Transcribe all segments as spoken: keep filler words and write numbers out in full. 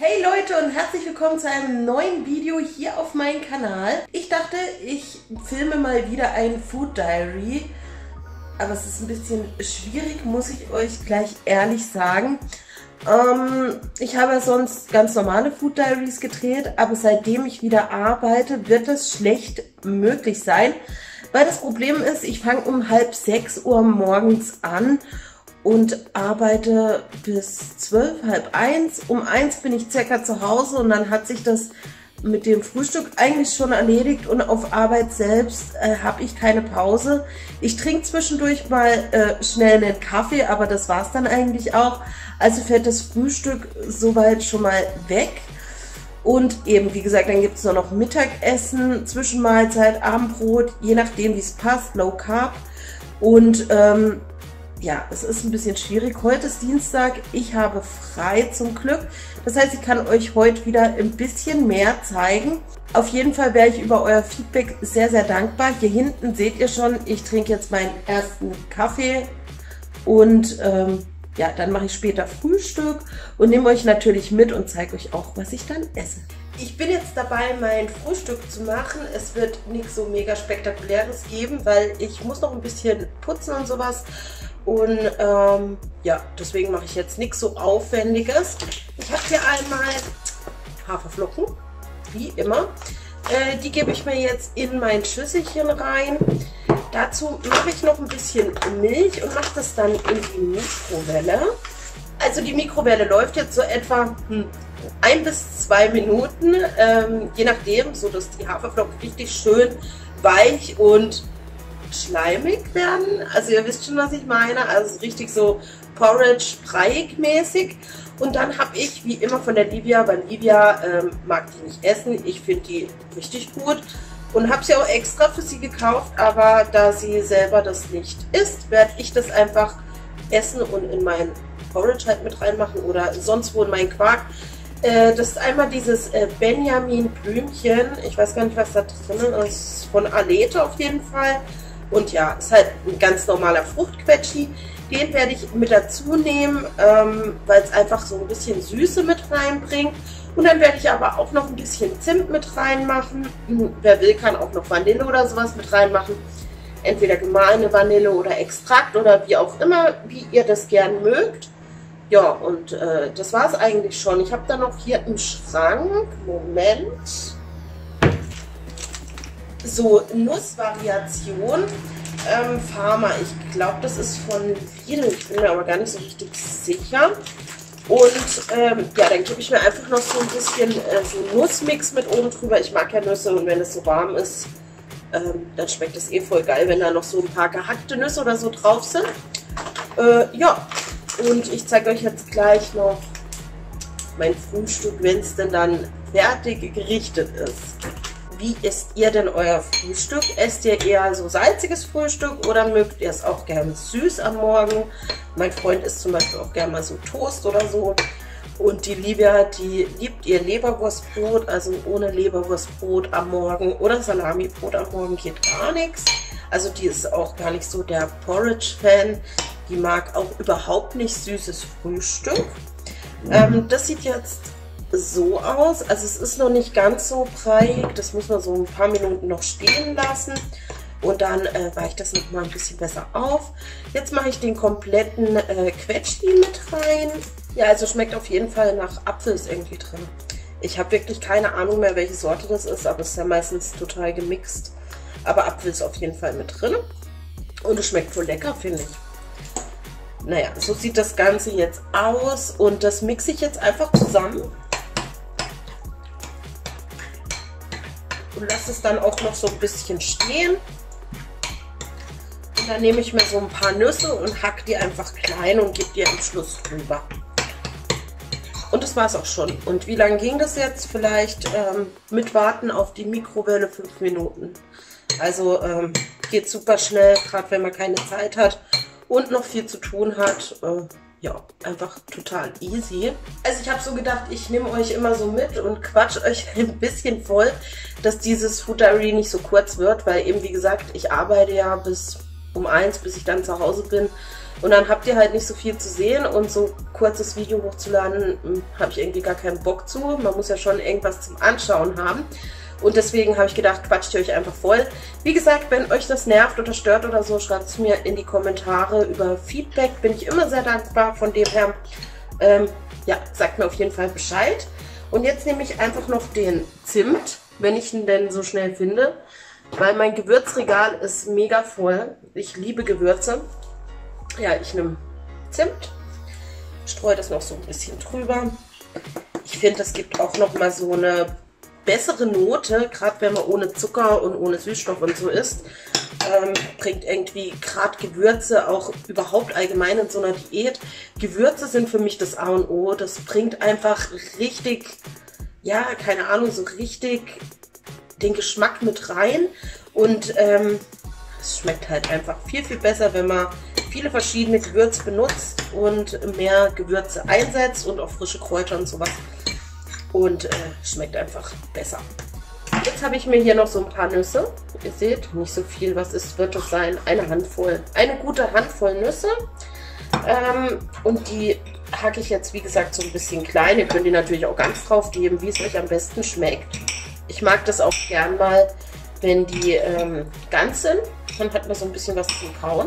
Hey Leute und herzlich willkommen zu einem neuen Video hier auf meinem Kanal. Ich dachte, ich filme mal wieder ein Food Diary, aber es ist ein bisschen schwierig, muss ich euch gleich ehrlich sagen. Ähm, ich habe sonst ganz normale Food Diaries gedreht, aber seitdem ich wieder arbeite, wird es schlecht möglich sein, weil das Problem ist, ich fange um halb sechs Uhr morgens an und arbeite bis zwölf, halb eins. Um eins bin ich circa zu Hause und dann hat sich das mit dem Frühstück eigentlich schon erledigt und auf Arbeit selbst äh, habe ich keine Pause. Ich trinke zwischendurch mal äh, schnell einen Kaffee, aber das war es dann eigentlich auch. Also fällt das Frühstück soweit schon mal weg. Und eben, wie gesagt, dann gibt es nur noch Mittagessen, Zwischenmahlzeit, Abendbrot, je nachdem wie es passt, Low Carb. Und ähm, ja, es ist ein bisschen schwierig. Heute ist Dienstag, ich habe frei zum Glück. Das heißt, ich kann euch heute wieder ein bisschen mehr zeigen. Auf jeden Fall wäre ich über euer Feedback sehr, sehr dankbar. Hier hinten seht ihr schon, ich trinke jetzt meinen ersten Kaffee und ähm, ja, dann mache ich später Frühstück und nehme euch natürlich mit und zeige euch auch, was ich dann esse. Ich bin jetzt dabei, mein Frühstück zu machen. Es wird nichts so mega Spektakuläres geben, weil ich muss noch ein bisschen putzen und sowas. Und ähm, ja, deswegen mache ich jetzt nichts so Aufwendiges. Ich habe hier einmal Haferflocken, wie immer. Äh, die gebe ich mir jetzt in mein Schüsselchen rein. Dazu mache ich noch ein bisschen Milch und mache das dann in die Mikrowelle. Also die Mikrowelle läuft jetzt so etwa hm, ein bis zwei Minuten, ähm, je nachdem, so dass die Haferflocken richtig schön weich und schleimig werden. Also ihr wisst schon, was ich meine. Also richtig so Porridge, breiig-mäßig. Und dann habe ich, wie immer von der Livia, weil Livia ähm, mag die nicht essen. Ich finde die richtig gut und habe sie auch extra für sie gekauft. Aber da sie selber das nicht isst, werde ich das einfach essen und in mein Porridge halt mit reinmachen oder sonst wo in meinen Quark. Äh, das ist einmal dieses äh, Benjamin Blümchen. Ich weiß gar nicht, was da drin ist. Von Alete auf jeden Fall. Und ja, ist halt ein ganz normaler Fruchtquetschi. Den werde ich mit dazu nehmen, ähm, weil es einfach so ein bisschen Süße mit reinbringt. Und dann werde ich aber auch noch ein bisschen Zimt mit reinmachen. Hm, wer will, kann auch noch Vanille oder sowas mit reinmachen. Entweder gemahlene Vanille oder Extrakt oder wie auch immer, wie ihr das gern mögt. Ja, und äh, das war es eigentlich schon. Ich habe dann noch hier im Schrank, Moment, so Nussvariation, ähm, Pharma. Ich glaube, das ist von Lidl. Ich bin mir aber gar nicht so richtig sicher. Und ähm, ja, dann gebe ich mir einfach noch so ein bisschen äh, so Nussmix mit oben drüber. Ich mag ja Nüsse und wenn es so warm ist, ähm, dann schmeckt es eh voll geil, wenn da noch so ein paar gehackte Nüsse oder so drauf sind. Äh, ja, und ich zeige euch jetzt gleich noch mein Frühstück, wenn es denn dann fertig gerichtet ist. Wie isst ihr denn euer Frühstück? Esst ihr eher so salziges Frühstück oder mögt ihr es auch gerne süß am Morgen? Mein Freund isst zum Beispiel auch gerne mal so Toast oder so. Und die Livia, die liebt ihr Leberwurstbrot, also ohne Leberwurstbrot am Morgen oder Salamibrot am Morgen geht gar nichts. Also die ist auch gar nicht so der Porridge-Fan. Die mag auch überhaupt nicht süßes Frühstück. Ähm, das sieht jetzt so aus. Also es ist noch nicht ganz so breiig. Das muss man so ein paar Minuten noch stehen lassen. Und dann äh, weicht das noch mal ein bisschen besser auf. Jetzt mache ich den kompletten äh, Quetschi mit rein. Ja, also schmeckt auf jeden Fall nach Apfel ist irgendwie drin. Ich habe wirklich keine Ahnung mehr, welche Sorte das ist, aber es ist ja meistens total gemixt. Aber Apfel ist auf jeden Fall mit drin. Und es schmeckt voll lecker, finde ich. Naja, so sieht das Ganze jetzt aus. Und das mixe ich jetzt einfach zusammen. Und lasse es dann auch noch so ein bisschen stehen. Und dann nehme ich mir so ein paar Nüsse und hack die einfach klein und gebe die am Schluss drüber. Und das war es auch schon. Und wie lange ging das jetzt? Vielleicht ähm, mit Warten auf die Mikrowelle fünf Minuten. Also ähm, geht super schnell, gerade wenn man keine Zeit hat und noch viel zu tun hat. Äh, Ja, einfach total easy. Also ich habe so gedacht, ich nehme euch immer so mit und quatsch euch ein bisschen voll, dass dieses Food Diary nicht so kurz wird, weil eben wie gesagt, ich arbeite ja bis um eins, bis ich dann zu Hause bin. Und dann habt ihr halt nicht so viel zu sehen und so ein kurzes Video hochzuladen, habe ich irgendwie gar keinen Bock zu. Man muss ja schon irgendwas zum Anschauen haben. Und deswegen habe ich gedacht, quatscht ihr euch einfach voll. Wie gesagt, wenn euch das nervt oder stört oder so, schreibt es mir in die Kommentare. Über Feedback bin ich immer sehr dankbar. Von dem her, ähm, ja, sagt mir auf jeden Fall Bescheid. Und jetzt nehme ich einfach noch den Zimt, wenn ich ihn denn so schnell finde. Weil mein Gewürzregal ist mega voll. Ich liebe Gewürze. Ja, ich nehme Zimt, streue das noch so ein bisschen drüber. Ich finde, das gibt auch noch mal so eine bessere Note, gerade wenn man ohne Zucker und ohne Süßstoff und so isst. Ähm, bringt irgendwie gerade Gewürze auch überhaupt allgemein in so einer Diät. Gewürze sind für mich das A und O. Das bringt einfach richtig, ja, keine Ahnung, so richtig den Geschmack mit rein. Und ähm, es schmeckt halt einfach viel, viel besser, wenn man viele verschiedene Gewürze benutzt und mehr Gewürze einsetzt und auch frische Kräuter und sowas. Und äh, schmeckt einfach besser. Jetzt habe ich mir hier noch so ein paar Nüsse. Ihr seht, nicht so viel. Was ist, wird es sein? Eine Handvoll. Eine gute Handvoll Nüsse. Ähm, und die hacke ich jetzt, wie gesagt, so ein bisschen klein. Ihr könnt die natürlich auch ganz drauf geben, wie es euch am besten schmeckt. Ich mag das auch gern mal, wenn die ähm, ganz sind. Dann hat man so ein bisschen was zum Kauen.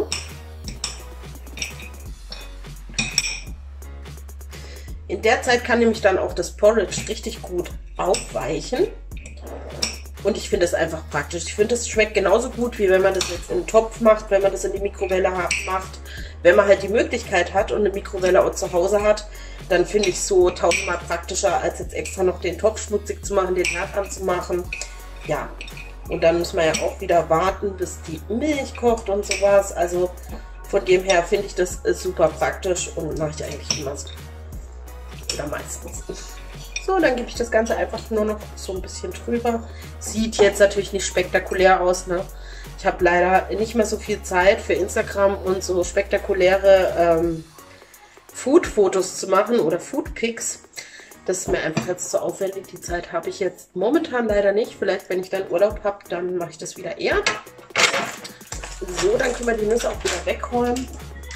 In der Zeit kann nämlich dann auch das Porridge richtig gut aufweichen. Und ich finde es einfach praktisch. Ich finde, es schmeckt genauso gut, wie wenn man das jetzt in einen Topf macht, wenn man das in die Mikrowelle macht. Wenn man halt die Möglichkeit hat und eine Mikrowelle auch zu Hause hat, dann finde ich es so tausendmal praktischer, als jetzt extra noch den Topf schmutzig zu machen, den Herd anzumachen. Ja, und dann muss man ja auch wieder warten, bis die Milch kocht und sowas. Also von dem her finde ich das super praktisch und mache ich eigentlich immer so. Oder meistens. So, dann gebe ich das Ganze einfach nur noch so ein bisschen drüber. Sieht jetzt natürlich nicht spektakulär aus, ne? Ich habe leider nicht mehr so viel Zeit für Instagram und so spektakuläre ähm, Food-Fotos zu machen oder Food-Pics. Das ist mir einfach jetzt zu aufwendig. Die Zeit habe ich jetzt momentan leider nicht. Vielleicht, wenn ich dann Urlaub habe, dann mache ich das wieder eher. So, dann können wir die Nüsse auch wieder wegräumen.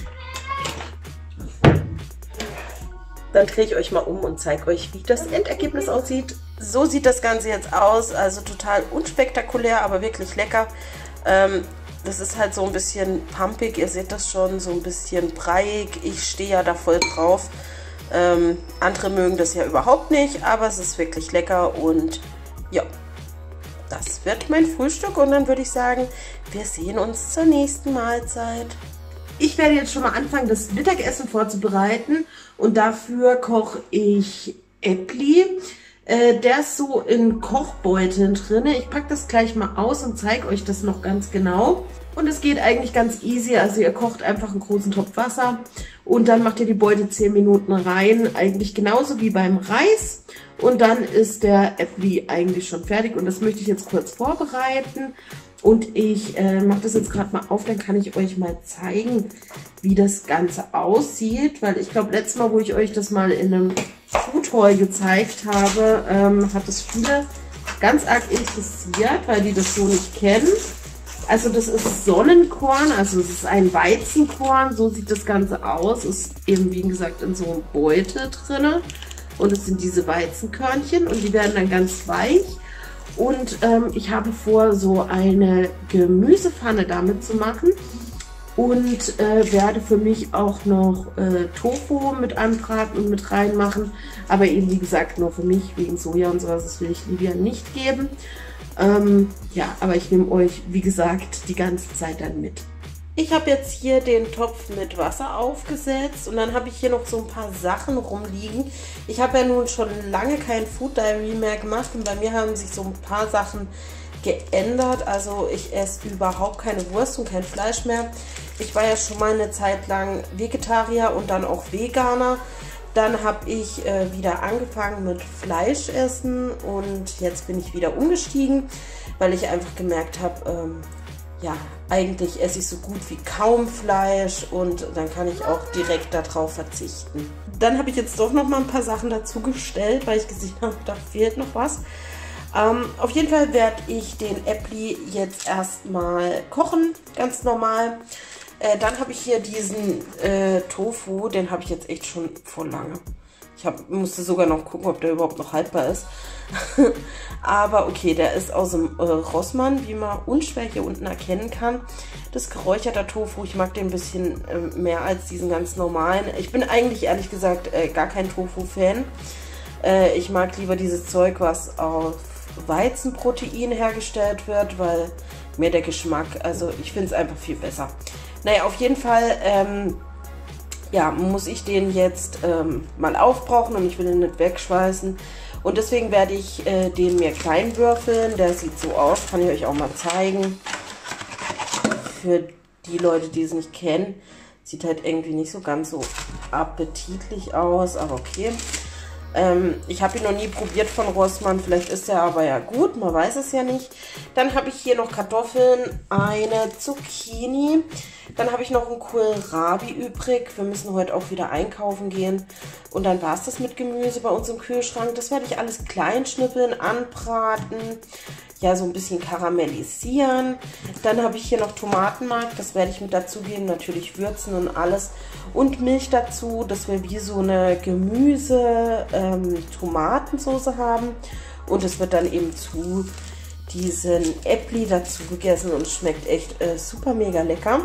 Dann drehe ich euch mal um und zeige euch, wie das Endergebnis aussieht. So sieht das Ganze jetzt aus. Also total unspektakulär, aber wirklich lecker. Ähm, das ist halt so ein bisschen pumpig. Ihr seht das schon, so ein bisschen breiig. Ich stehe ja da voll drauf. Ähm, andere mögen das ja überhaupt nicht, aber es ist wirklich lecker. Und ja, das wird mein Frühstück. Und dann würde ich sagen, wir sehen uns zur nächsten Mahlzeit. Ich werde jetzt schon mal anfangen, das Mittagessen vorzubereiten und dafür koche ich Äppli. Äh, der ist so in Kochbeuteln drin. Ich packe das gleich mal aus und zeige euch das noch ganz genau. Und es geht eigentlich ganz easy, also ihr kocht einfach einen großen Topf Wasser und dann macht ihr die Beute zehn Minuten rein, eigentlich genauso wie beim Reis. Und dann ist der Äppli eigentlich schon fertig und das möchte ich jetzt kurz vorbereiten. Und ich äh, mache das jetzt gerade mal auf, dann kann ich euch mal zeigen, wie das Ganze aussieht. Weil ich glaube, letztes Mal, wo ich euch das mal in einem Food Haul gezeigt habe, ähm, hat es viele ganz arg interessiert, weil die das so nicht kennen. Also das ist Sonnenkorn, also es ist ein Weizenkorn, so sieht das Ganze aus. Ist eben, wie gesagt, in so einem Beutel drin. Und es sind diese Weizenkörnchen und die werden dann ganz weich. Und ähm, ich habe vor, so eine Gemüsepfanne damit zu machen und äh, werde für mich auch noch äh, Tofu mit anbraten und mit reinmachen. Aber eben, wie gesagt, nur für mich, wegen Soja und sowas, das will ich Livia nicht geben. Ähm, ja, aber ich nehme euch, wie gesagt, die ganze Zeit dann mit. Ich habe jetzt hier den Topf mit Wasser aufgesetzt und dann habe ich hier noch so ein paar Sachen rumliegen. Ich habe ja nun schon lange kein Food Diary mehr gemacht und bei mir haben sich so ein paar Sachen geändert. Also ich esse überhaupt keine Wurst und kein Fleisch mehr. Ich war ja schon mal eine Zeit lang Vegetarier und dann auch Veganer. Dann habe ich äh, wieder angefangen mit Fleisch essen und jetzt bin ich wieder umgestiegen, weil ich einfach gemerkt habe, ähm, ja, eigentlich esse ich so gut wie kaum Fleisch und dann kann ich auch direkt darauf verzichten. Dann habe ich jetzt doch noch mal ein paar Sachen dazu gestellt, weil ich gesehen habe, da fehlt noch was. Ähm, auf jeden Fall werde ich den Äppli jetzt erstmal kochen, ganz normal. Äh, dann habe ich hier diesen äh, Tofu, den habe ich jetzt echt schon vor lange. Ich hab, musste sogar noch gucken, ob der überhaupt noch haltbar ist. Aber okay, der ist aus dem äh, Rossmann, wie man unschwer hier unten erkennen kann. Das geräucherte Tofu, ich mag den ein bisschen äh, mehr als diesen ganz normalen. Ich bin eigentlich ehrlich gesagt äh, gar kein Tofu-Fan. Äh, ich mag lieber dieses Zeug, was aus Weizenprotein hergestellt wird, weil mir der Geschmack, also ich finde es einfach viel besser. Naja, auf jeden Fall, ähm, ja, muss ich den jetzt ähm, mal aufbrauchen und ich will ihn nicht wegschmeißen. Und deswegen werde ich äh, den mir klein würfeln. Der sieht so aus, kann ich euch auch mal zeigen. Für die Leute, die es nicht kennen, sieht halt irgendwie nicht so ganz so appetitlich aus, aber okay. Ähm, ich habe ihn noch nie probiert von Rossmann, vielleicht ist er aber ja gut, man weiß es ja nicht. Dann habe ich hier noch Kartoffeln, eine Zucchini, dann habe ich noch einen Kohlrabi übrig. Wir müssen heute auch wieder einkaufen gehen. Und dann war es das mit Gemüse bei uns im Kühlschrank. Das werde ich alles klein schnippeln, anbraten, ja, so ein bisschen karamellisieren. Dann habe ich hier noch Tomatenmark, das werde ich mit dazugeben, natürlich würzen und alles. Und Milch dazu, dass wir wie so eine Gemüse-Tomatensoße ähm, haben. Und es wird dann eben zu diesen Äppli dazu gegessen und es schmeckt echt äh, super mega lecker.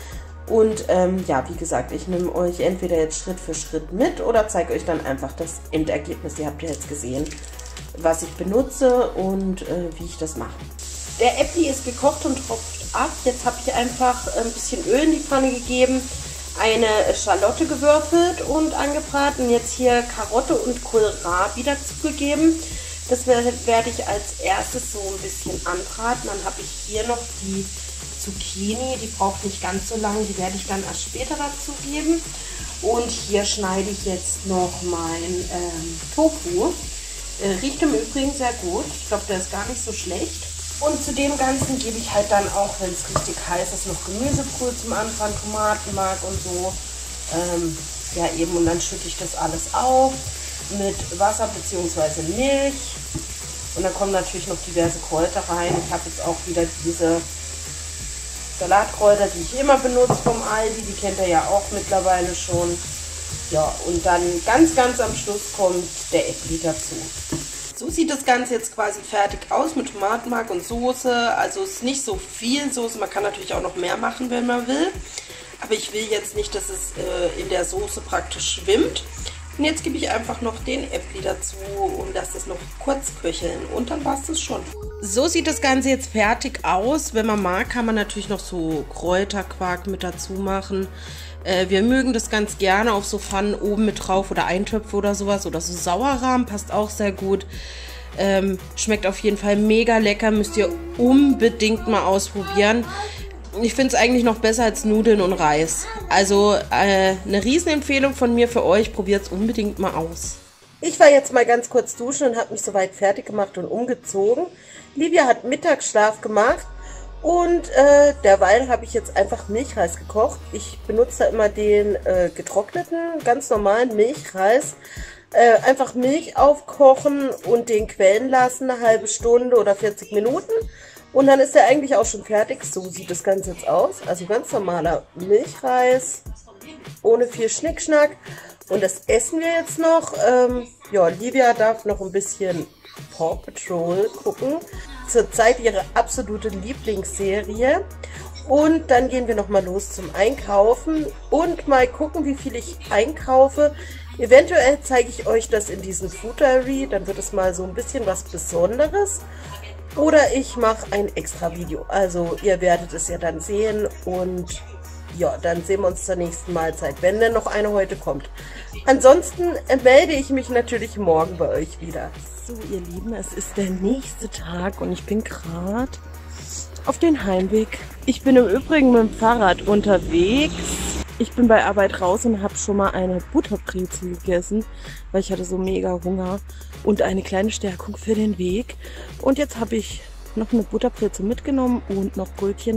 Und ähm, ja, wie gesagt, ich nehme euch entweder jetzt Schritt für Schritt mit oder zeige euch dann einfach das Endergebnis. Ihr habt ja jetzt gesehen, was ich benutze und äh, wie ich das mache. Der Äppli ist gekocht und tropft ab. Jetzt habe ich einfach ein bisschen Öl in die Pfanne gegeben, eine Schalotte gewürfelt und angebraten. Jetzt hier Karotte und Kohlrabi dazu gegeben. Das werde ich als erstes so ein bisschen anbraten. Dann habe ich hier noch die Zucchini, die braucht nicht ganz so lange, die werde ich dann erst später dazu geben. Und hier schneide ich jetzt noch mein ähm, Tofu. Äh, riecht im Übrigen sehr gut. Ich glaube, der ist gar nicht so schlecht. Und zu dem Ganzen gebe ich halt dann auch, wenn es richtig heiß ist, noch Gemüsebrühe zum Anfang, Tomatenmark und so. Ähm, ja eben, und dann schütte ich das alles auf mit Wasser bzw. Milch. Und dann kommen natürlich noch diverse Kräuter rein. Ich habe jetzt auch wieder diese Salatkräuter, die ich immer benutze vom Aldi. Die kennt ihr ja auch mittlerweile schon. Ja, und dann ganz, ganz am Schluss kommt der Äppli dazu. So sieht das Ganze jetzt quasi fertig aus mit Tomatenmark und Soße. Also es ist nicht so viel Soße. Man kann natürlich auch noch mehr machen, wenn man will. Aber ich will jetzt nicht, dass es äh, in der Soße praktisch schwimmt. Und jetzt gebe ich einfach noch den Äppli dazu und lasse das noch kurz köcheln. Und dann war es das schon. So sieht das Ganze jetzt fertig aus. Wenn man mag, kann man natürlich noch so Kräuterquark mit dazu machen. Äh, wir mögen das ganz gerne auf so Pfannen oben mit drauf oder Eintöpfe oder sowas. Oder so Sauerrahm, passt auch sehr gut. Ähm, schmeckt auf jeden Fall mega lecker. Müsst ihr unbedingt mal ausprobieren. Ich finde es eigentlich noch besser als Nudeln und Reis. Also äh, eine Riesenempfehlung von mir für euch. Probiert es unbedingt mal aus. Ich war jetzt mal ganz kurz duschen und habe mich soweit fertig gemacht und umgezogen. Livia hat Mittagsschlaf gemacht und äh, derweil habe ich jetzt einfach Milchreis gekocht. Ich benutze da immer den äh, getrockneten, ganz normalen Milchreis. Äh, einfach Milch aufkochen und den quellen lassen, eine halbe Stunde oder vierzig Minuten. Und dann ist er eigentlich auch schon fertig. So sieht das Ganze jetzt aus. Also ganz normaler Milchreis, ohne viel Schnickschnack. Und das essen wir jetzt noch. Ähm, ja, Livia darf noch ein bisschen Paw Patrol gucken. Zurzeit ihre absolute Lieblingsserie. Und dann gehen wir nochmal los zum Einkaufen und mal gucken, wie viel ich einkaufe. Eventuell zeige ich euch das in diesem Food Diary. Dann wird es mal so ein bisschen was Besonderes. Oder ich mache ein extra Video. Also ihr werdet es ja dann sehen und ja, dann sehen wir uns zur nächsten Mahlzeit, wenn denn noch eine heute kommt. Ansonsten melde ich mich natürlich morgen bei euch wieder. So ihr Lieben, es ist der nächste Tag und ich bin gerade auf den Heimweg. Ich bin im Übrigen mit dem Fahrrad unterwegs. Ich bin bei Arbeit raus und habe schon mal eine Butterbrezel gegessen, weil ich hatte so mega Hunger und eine kleine Stärkung für den Weg. Und jetzt habe ich noch eine Butterbrezel mitgenommen und noch Brötchen.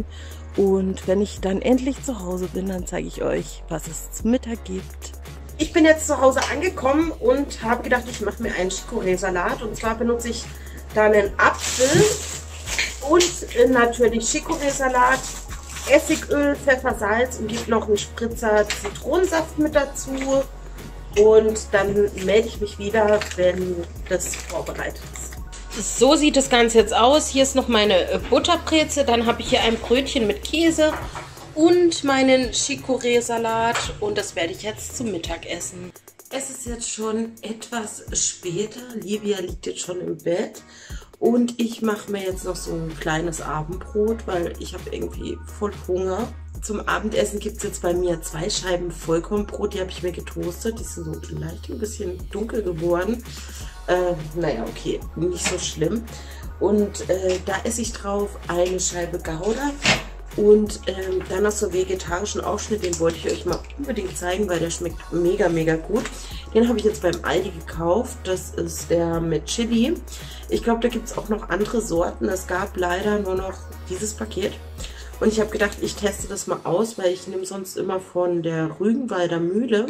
Und wenn ich dann endlich zu Hause bin, dann zeige ich euch, was es zum Mittag gibt. Ich bin jetzt zu Hause angekommen und habe gedacht, ich mache mir einen Chicorée-Salat. Und zwar benutze ich dann einen Apfel und äh, natürlich Chicorée-Salat, Essigöl, Pfeffer, Salz und gebe noch einen Spritzer Zitronensaft mit dazu. Und dann melde ich mich wieder, wenn das vorbereitet ist. So sieht das Ganze jetzt aus. Hier ist noch meine Butterbreze. Dann habe ich hier ein Brötchen mit Käse und meinen Chicorée-Salat. Und das werde ich jetzt zum Mittag essen. Es ist jetzt schon etwas später. Livia liegt jetzt schon im Bett. Und ich mache mir jetzt noch so ein kleines Abendbrot, weil ich habe irgendwie voll Hunger. Zum Abendessen gibt es jetzt bei mir zwei Scheiben Vollkornbrot. Die habe ich mir getoastet. Die sind so leicht ein bisschen dunkel geworden. Äh, naja, okay, nicht so schlimm. Und äh, da esse ich drauf eine Scheibe Gouda. Und ähm, dann noch so vegetarischen Aufschnitt. Den wollte ich euch mal unbedingt zeigen, weil der schmeckt mega, mega gut. Den habe ich jetzt beim Aldi gekauft. Das ist der mit Chili. Ich glaube, da gibt es auch noch andere Sorten. Es gab leider nur noch dieses Paket. Und ich habe gedacht, ich teste das mal aus, weil ich nehme sonst immer von der Rügenwalder Mühle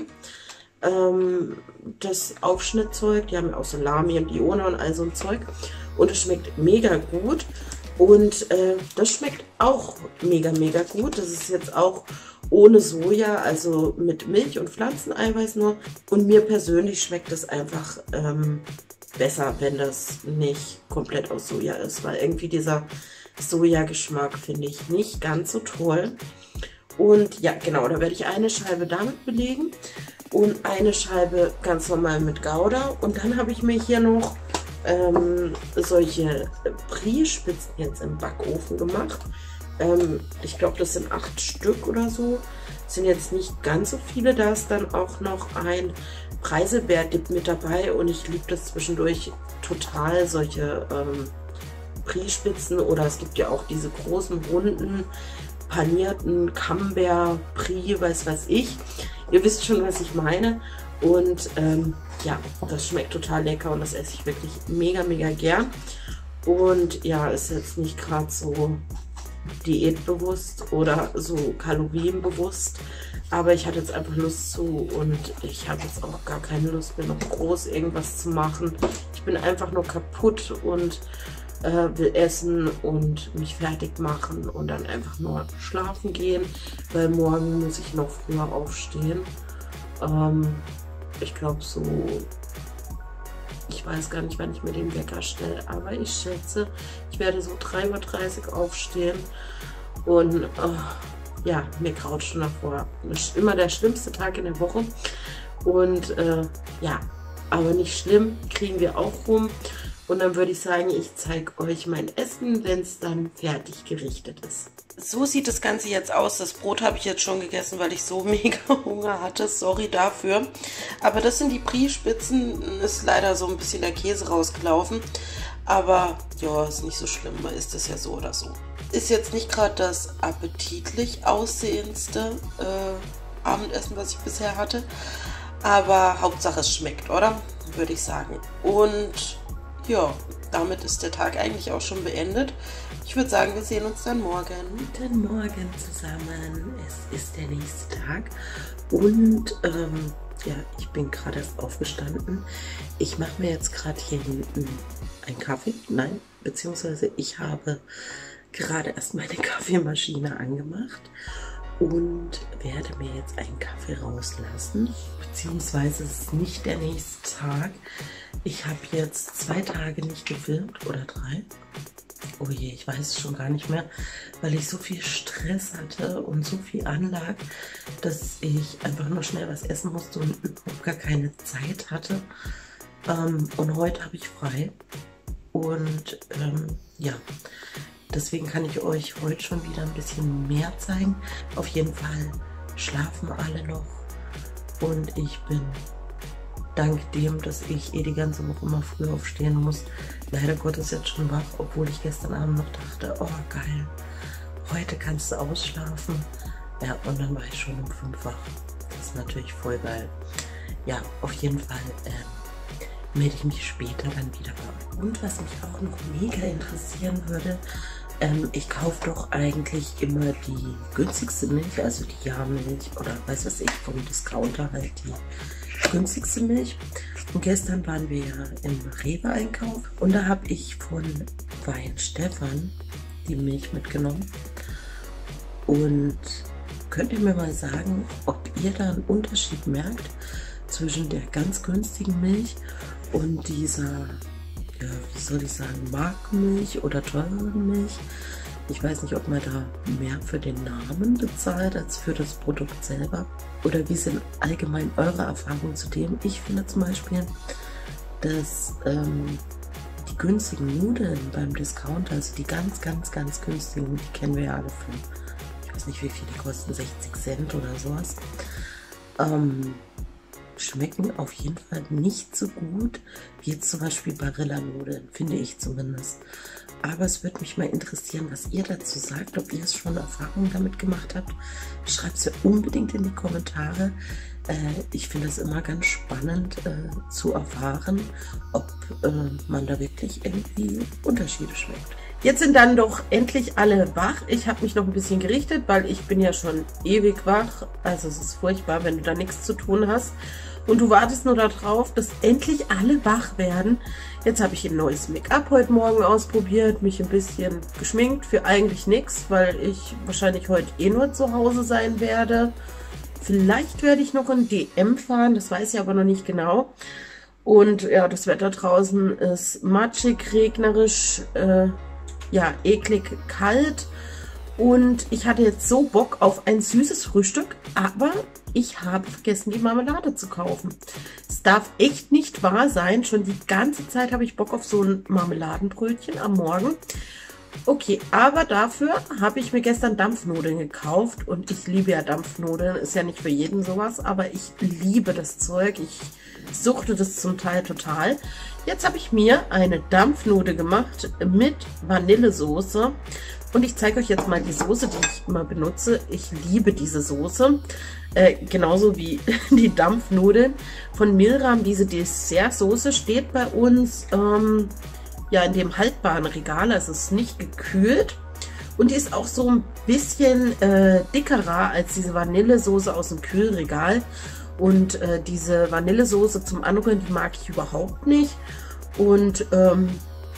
ähm, das Aufschnittzeug. Die haben ja auch Salami und Iona und all so ein Zeug. Und es schmeckt mega gut. Und äh, das schmeckt auch mega, mega gut. Das ist jetzt auch ohne Soja, also mit Milch und Pflanzeneiweiß nur. Und mir persönlich schmeckt es einfach ähm, besser, wenn das nicht komplett aus Soja ist. Weil irgendwie dieser Sojageschmack finde ich nicht ganz so toll. Und ja, genau, da werde ich eine Scheibe damit belegen und eine Scheibe ganz normal mit Gouda. Und dann habe ich mir hier noch ähm, solche Brie-Spitzen jetzt im Backofen gemacht. Ähm, ich glaube, das sind acht Stück oder so. Das sind jetzt nicht ganz so viele. Da ist dann auch noch ein Preiselbeer-Dip mit dabei. Und ich liebe das zwischendurch total, solche ähm, Brie-Spitzen. Oder es gibt ja auch diese großen, runden, panierten Camembert, Brie, weiß was ich. Ihr wisst schon, was ich meine. Und ähm, ja, das schmeckt total lecker und das esse ich wirklich mega, mega gern. Und ja, ist jetzt nicht gerade so diätbewusst oder so kalorienbewusst. Aber ich hatte jetzt einfach Lust zu und ich habe jetzt auch gar keine Lust mehr, noch groß irgendwas zu machen. Ich bin einfach nur kaputt und äh, will essen und mich fertig machen und dann einfach nur schlafen gehen, weil morgen muss ich noch früher aufstehen. Ähm, ich glaube so, ich weiß gar nicht, wann ich mir den Wecker stelle, aber ich schätze, ich werde so drei Uhr dreißig aufstehen und äh, ja, mir graut schon davor. Das ist immer der schlimmste Tag in der Woche und äh, ja, aber nicht schlimm, kriegen wir auch rum. Und dann würde ich sagen, ich zeige euch mein Essen, wenn es dann fertig gerichtet ist. So sieht das Ganze jetzt aus. Das Brot habe ich jetzt schon gegessen, weil ich so mega Hunger hatte. Sorry dafür. Aber das sind die Brie-Spitzen. Ist leider so ein bisschen der Käse rausgelaufen. Aber ja, ist nicht so schlimm. Man isst es ja so oder so. Ist jetzt nicht gerade das appetitlich aussehendste äh, Abendessen, was ich bisher hatte. Aber Hauptsache es schmeckt, oder? Würde ich sagen. Und ja, damit ist der Tag eigentlich auch schon beendet. Ich würde sagen, wir sehen uns dann morgen. Guten Morgen zusammen. Es ist der nächste Tag und ähm, ja, ich bin gerade erst aufgestanden. Ich mache mir jetzt gerade hier hinten einen Kaffee. Nein, beziehungsweise ich habe gerade erst meine Kaffeemaschine angemacht und werde mir jetzt einen Kaffee rauslassen. Beziehungsweise es ist nicht der nächste Tag. Ich habe jetzt zwei Tage nicht gefilmt oder drei. Oh je, ich weiß es schon gar nicht mehr, weil ich so viel Stress hatte und so viel anlag, dass ich einfach nur schnell was essen musste und überhaupt gar keine Zeit hatte. Ähm, und heute habe ich frei. Und ähm, ja, deswegen kann ich euch heute schon wieder ein bisschen mehr zeigen. Auf jeden Fall schlafen alle noch und ich bin dank dem, dass ich eh die ganze Woche immer früh aufstehen muss, leider Gottes jetzt schon wach, obwohl ich gestern Abend noch dachte, oh geil, heute kannst du ausschlafen. Ja, und dann war ich schon um fünf wach. Das ist natürlich voll geil. Ja, auf jeden Fall äh, melde ich mich später dann wieder. Und was mich auch noch mega interessieren würde, ähm, ich kaufe doch eigentlich immer die günstigste Milch, also die Jahrmilch oder weiß was ich, vom Discounter halt die günstigste Milch. Und gestern waren wir im Rewe-Einkauf und da habe ich von Weihenstephan die Milch mitgenommen. Und könnt ihr mir mal sagen, ob ihr da einen Unterschied merkt zwischen der ganz günstigen Milch und dieser, ja, wie soll ich sagen, Markenmilch oder teureren Milch? Ich weiß nicht, ob man da mehr für den Namen bezahlt als für das Produkt selber. Oder wie sind allgemein eure Erfahrungen zu dem? Ich finde zum Beispiel, dass ähm, die günstigen Nudeln beim Discounter, also die ganz, ganz, ganz günstigen, die kennen wir ja alle für, ich weiß nicht wie viel, die kosten sechzig Cent oder sowas, ähm, schmecken auf jeden Fall nicht so gut wie jetzt zum Beispiel Barilla-Nudeln, finde ich zumindest. Aber es würde mich mal interessieren, was ihr dazu sagt, ob ihr es schon Erfahrungen damit gemacht habt. Schreibt es mir unbedingt in die Kommentare. Äh, ich finde es immer ganz spannend äh, zu erfahren, ob äh, man da wirklich irgendwie Unterschiede schmeckt. Jetzt sind dann doch endlich alle wach. Ich habe mich noch ein bisschen gerichtet, weil ich bin ja schon ewig wach. Also es ist furchtbar, wenn du da nichts zu tun hast. Und du wartest nur darauf, dass endlich alle wach werden. Jetzt habe ich ein neues Make-up heute Morgen ausprobiert, mich ein bisschen geschminkt für eigentlich nichts, weil ich wahrscheinlich heute eh nur zu Hause sein werde. Vielleicht werde ich noch in D M fahren, das weiß ich aber noch nicht genau. Und ja, das Wetter draußen ist matschig, regnerisch, äh, ja, eklig, kalt. Und ich hatte jetzt so Bock auf ein süßes Frühstück, aber ich habe vergessen, die Marmelade zu kaufen. Es darf echt nicht wahr sein. Schon die ganze Zeit habe ich Bock auf so ein Marmeladenbrötchen am Morgen. Okay, aber dafür habe ich mir gestern Dampfnudeln gekauft. Und ich liebe ja Dampfnudeln. Ist ja nicht für jeden sowas, aber ich liebe das Zeug. Ich suchte das zum Teil total. Jetzt habe ich mir eine Dampfnudel gemacht mit Vanillesoße. Und ich zeige euch jetzt mal die Soße, die ich immer benutze. Ich liebe diese Soße. Äh, genauso wie die Dampfnudeln von Milram. Diese Dessertsoße steht bei uns ähm, ja in dem haltbaren Regal. Also es ist nicht gekühlt. Und die ist auch so ein bisschen äh, dickerer als diese Vanillesoße aus dem Kühlregal. Und äh, diese Vanillesoße zum Anrühren, die mag ich überhaupt nicht. Und ähm,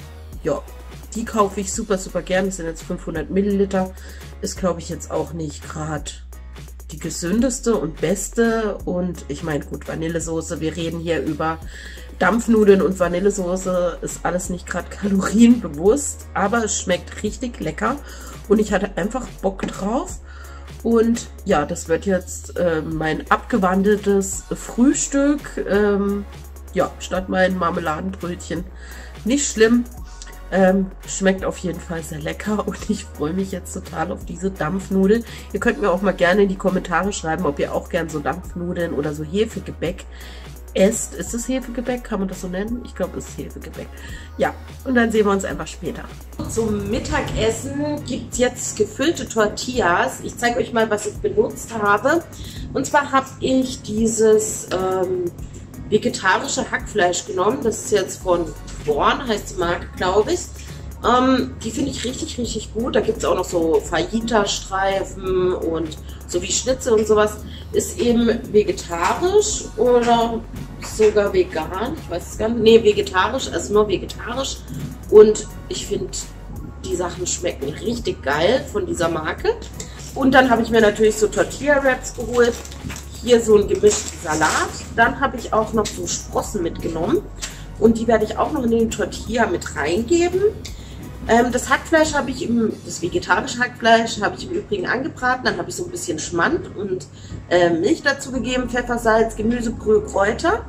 ja, die kaufe ich super, super gern. Das sind jetzt fünfhundert Milliliter. Ist, glaube ich, jetzt auch nicht gerade die gesündeste und beste. Und ich meine, gut, Vanillesoße. Wir reden hier über Dampfnudeln und Vanillesoße. Ist alles nicht gerade kalorienbewusst. Aber es schmeckt richtig lecker. Und ich hatte einfach Bock drauf. Und ja, das wird jetzt äh, mein abgewandeltes Frühstück. Ähm, ja, statt mein Marmeladenbrötchen. Nicht schlimm. Ähm, schmeckt auf jeden Fall sehr lecker und ich freue mich jetzt total auf diese Dampfnudeln. Ihr könnt mir auch mal gerne in die Kommentare schreiben, ob ihr auch gern so Dampfnudeln oder so Hefegebäck esst. Ist es Hefegebäck? Kann man das so nennen? Ich glaube, es ist Hefegebäck. Ja, und dann sehen wir uns einfach später. Zum Mittagessen gibt es jetzt gefüllte Tortillas. Ich zeige euch mal, was ich benutzt habe. Und zwar habe ich dieses ähm, vegetarische Hackfleisch genommen. Das ist jetzt von Born, heißt die Marke, glaube ich. Ähm, die finde ich richtig, richtig gut. Da gibt es auch noch so Fajita-Streifen und so wie Schnitzel und sowas. Ist eben vegetarisch oder sogar vegan. Ich weiß es gar nicht. Nee, vegetarisch, also nur vegetarisch. Und ich finde, die Sachen schmecken richtig geil von dieser Marke. Und dann habe ich mir natürlich so Tortilla-Wraps geholt. Hier so ein gemischten Salat. Dann habe ich auch noch so Sprossen mitgenommen. Und die werde ich auch noch in den Tortilla mit reingeben. Ähm, das Hackfleisch habe ich im, das vegetarische Hackfleisch habe ich im Übrigen angebraten. Dann habe ich so ein bisschen Schmand und äh, Milch dazu gegeben, Pfeffer, Salz, Gemüsebrühe, Kräuter.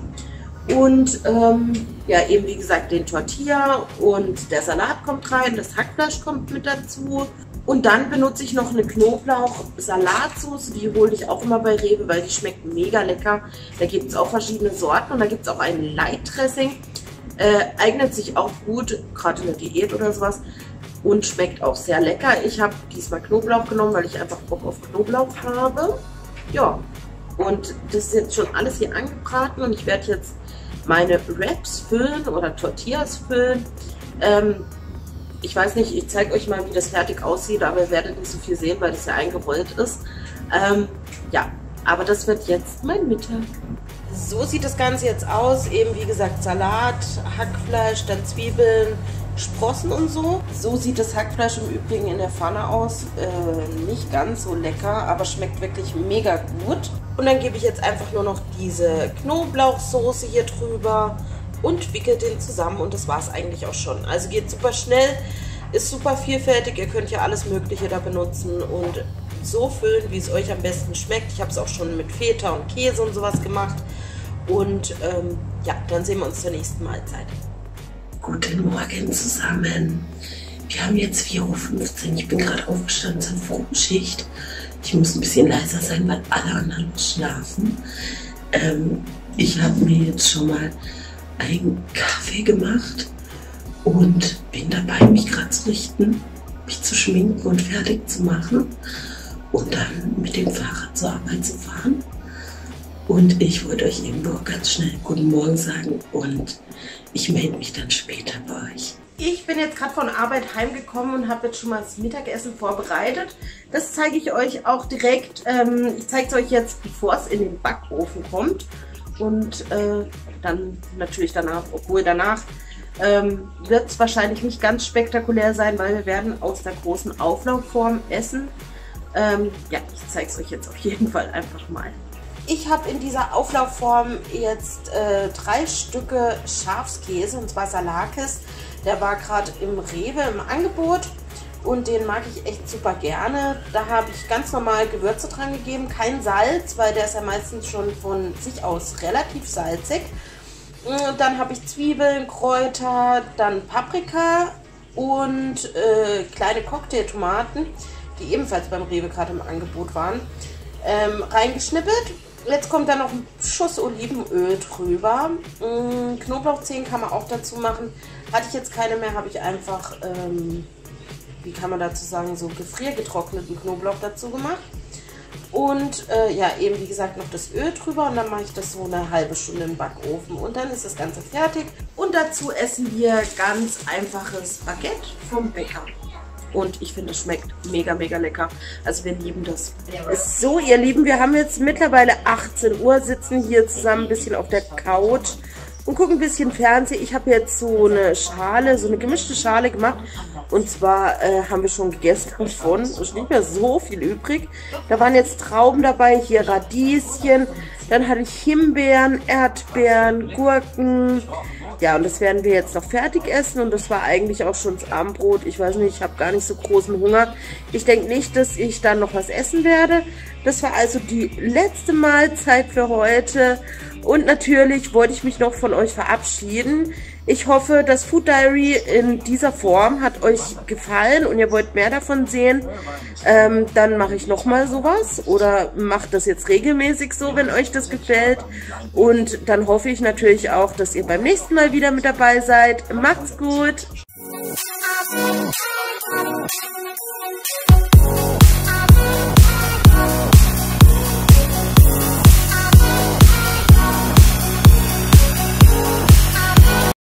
Und ähm, ja, eben wie gesagt den Tortilla und der Salat kommt rein, das Hackfleisch kommt mit dazu. Und dann benutze ich noch eine Knoblauch-Salatsauce, die hole ich auch immer bei Rewe, weil die schmeckt mega lecker. Da gibt es auch verschiedene Sorten und da gibt es auch ein Light-Dressing. Äh, eignet sich auch gut, gerade in der Diät oder sowas und schmeckt auch sehr lecker. Ich habe diesmal Knoblauch genommen, weil ich einfach Bock auf Knoblauch habe. Ja, und das ist jetzt schon alles hier angebraten und ich werde jetzt meine Wraps füllen oder Tortillas füllen. Ähm, ich weiß nicht, ich zeige euch mal, wie das fertig aussieht, aber ihr werdet nicht so viel sehen, weil das ja eingerollt ist. Ähm, ja, aber das wird jetzt mein Mittag. So sieht das Ganze jetzt aus. Eben wie gesagt Salat, Hackfleisch, dann Zwiebeln, Sprossen und so. So sieht das Hackfleisch im Übrigen in der Pfanne aus. Äh, nicht ganz so lecker, aber schmeckt wirklich mega gut. Und dann gebe ich jetzt einfach nur noch diese Knoblauchsoße hier drüber und wickel den zusammen und das war es eigentlich auch schon. Also geht super schnell, ist super vielfältig, ihr könnt ja alles Mögliche da benutzen und so füllen, wie es euch am besten schmeckt. Ich habe es auch schon mit Feta und Käse und sowas gemacht. Und ähm, ja, dann sehen wir uns zur nächsten Mahlzeit. Guten Morgen zusammen. Wir haben jetzt vier Uhr fünfzehn. Ich bin gerade aufgestanden zur Frühschicht. Ich muss ein bisschen leiser sein, weil alle anderen schlafen. Ähm, ich habe mir jetzt schon mal einen Kaffee gemacht und bin dabei, mich gerade zu richten, mich zu schminken und fertig zu machen und dann mit dem Fahrrad zur Arbeit zu fahren. Und ich wollte euch eben nur ganz schnell Guten Morgen sagen und ich melde mich dann später bei euch. Ich bin jetzt gerade von Arbeit heimgekommen und habe jetzt schon mal das Mittagessen vorbereitet. Das zeige ich euch auch direkt. Ähm, ich zeige es euch jetzt, bevor es in den Backofen kommt. Und äh, dann natürlich danach, obwohl danach ähm, wird es wahrscheinlich nicht ganz spektakulär sein, weil wir werden aus der großen Auflaufform essen. Ähm, ja, ich zeige es euch jetzt auf jeden Fall einfach mal. Ich habe in dieser Auflaufform jetzt äh, drei Stücke Schafskäse, und zwar Salakis. Der war gerade im Rewe im Angebot und den mag ich echt super gerne. Da habe ich ganz normal Gewürze dran gegeben, kein Salz, weil der ist ja meistens schon von sich aus relativ salzig. Dann habe ich Zwiebeln, Kräuter, dann Paprika und äh, kleine Cocktailtomaten, die ebenfalls beim Rewe gerade im Angebot waren, ähm, reingeschnippelt. Jetzt kommt dann noch ein Schuss Olivenöl drüber. Knoblauchzehen kann man auch dazu machen. Hatte ich jetzt keine mehr, habe ich einfach, ähm, wie kann man dazu sagen, so gefriergetrockneten Knoblauch dazu gemacht. Und äh, ja, eben wie gesagt noch das Öl drüber und dann mache ich das so eine halbe Stunde im Backofen. Und dann ist das Ganze fertig. Und dazu essen wir ganz einfaches Baguette vom Bäcker. Und ich finde, es schmeckt mega, mega lecker. Also wir lieben das. So, ihr Lieben, wir haben jetzt mittlerweile achtzehn Uhr, sitzen hier zusammen ein bisschen auf der Couch und gucken ein bisschen Fernsehen. Ich habe jetzt so eine Schale, so eine gemischte Schale gemacht. Und zwar äh, haben wir schon gegessen davon. Es ist nicht mehr so viel übrig. Da waren jetzt Trauben dabei, hier Radieschen. Dann hatte ich Himbeeren, Erdbeeren, Gurken. Ja, und das werden wir jetzt noch fertig essen und das war eigentlich auch schon das Abendbrot. Ich weiß nicht, ich habe gar nicht so großen Hunger. Ich denke nicht, dass ich dann noch was essen werde. Das war also die letzte Mahlzeit für heute. Und natürlich wollte ich mich noch von euch verabschieden. Ich hoffe, das Food Diary in dieser Form hat euch gefallen und ihr wollt mehr davon sehen. Ähm, dann mache ich nochmal sowas oder macht das jetzt regelmäßig so, wenn euch das gefällt. Und dann hoffe ich natürlich auch, dass ihr beim nächsten Mal wieder mit dabei seid. Macht's gut!